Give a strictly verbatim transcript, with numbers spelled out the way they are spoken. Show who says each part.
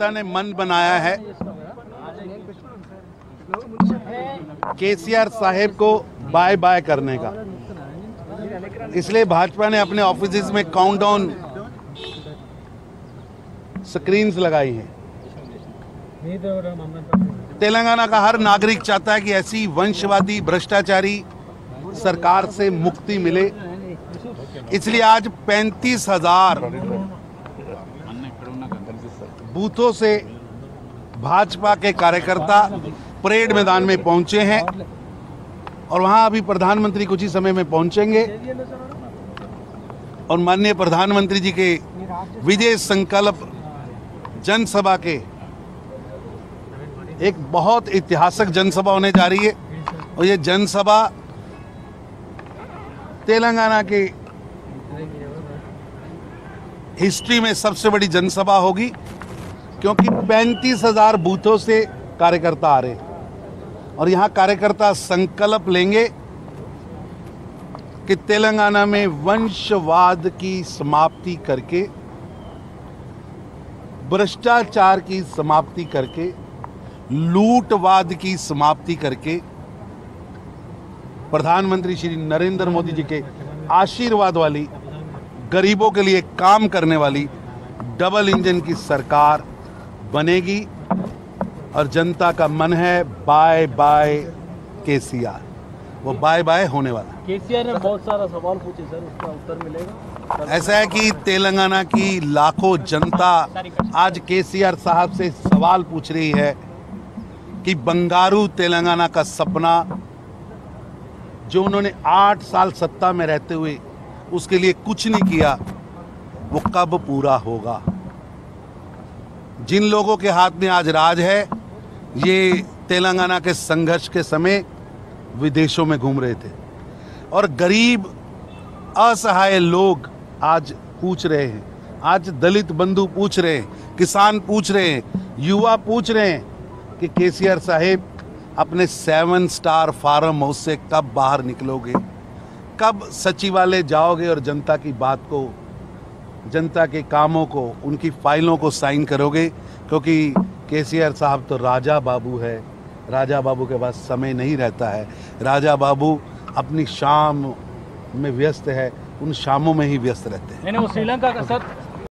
Speaker 1: जनता ने मन बनाया है केसीआर साहेब को बाय बाय करने का। इसलिए भाजपा ने अपने ऑफिस में काउंटडाउन स्क्रीन्स लगाई हैं। तेलंगाना का हर नागरिक चाहता है कि ऐसी वंशवादी भ्रष्टाचारी सरकार से मुक्ति मिले। इसलिए आज पैंतीस हजार बूथों से भाजपा के कार्यकर्ता परेड मैदान में पहुंचे हैं और वहां अभी प्रधानमंत्री कुछ ही समय में पहुंचेंगे और माननीय प्रधानमंत्री जी के विजय संकल्प जनसभा के एक बहुत ऐतिहासिक जनसभा होने जा रही है और ये जनसभा तेलंगाना के हिस्ट्री में सबसे बड़ी जनसभा होगी, क्योंकि पैंतीस हजार बूथों से कार्यकर्ता आ रहे और यहां कार्यकर्ता संकल्प लेंगे कि तेलंगाना में वंशवाद की समाप्ति करके, भ्रष्टाचार की समाप्ति करके, लूटवाद की समाप्ति करके प्रधानमंत्री श्री नरेंद्र मोदी जी के आशीर्वाद वाली, गरीबों के लिए काम करने वाली डबल इंजन की सरकार बनेगी। और जनता का मन है बाय बाय केसीआर, वो बाय बाय होने वाला।
Speaker 2: केसीआर ने बहुत सारा सवाल पूछे सर, उसका उत्तर मिलेगा?
Speaker 1: ऐसा है कि तेलंगाना की लाखों जनता आज केसीआर साहब से सवाल पूछ रही है कि बंगारू तेलंगाना का सपना जो उन्होंने आठ साल सत्ता में रहते हुए उसके लिए कुछ नहीं किया, वो कब पूरा होगा। जिन लोगों के हाथ में आज राज है, ये तेलंगाना के संघर्ष के समय विदेशों में घूम रहे थे और गरीब असहाय लोग आज पूछ रहे हैं, आज दलित बंधु पूछ रहे हैं, किसान पूछ रहे हैं, युवा पूछ रहे हैं कि केसीआर साहेब अपने सेवन स्टार फार्म हाउस से कब बाहर निकलोगे, कब सचिवालय जाओगे और जनता की बात को, जनता के कामों को, उनकी फाइलों को साइन करोगे। क्योंकि केसीआर साहब तो राजा बाबू है, राजा बाबू के पास समय नहीं रहता है। राजा बाबू अपनी शाम में व्यस्त है, उन शामों में ही व्यस्त रहते हैं।
Speaker 2: नहीं, वो श्रीलंका का सर